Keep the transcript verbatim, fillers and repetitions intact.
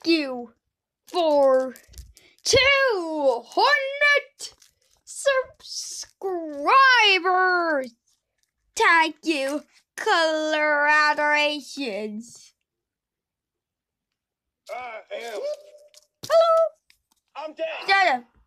you for two hundred subscribers. Thank you. Congratulations. I am. Hello. I'm dead. Yeah.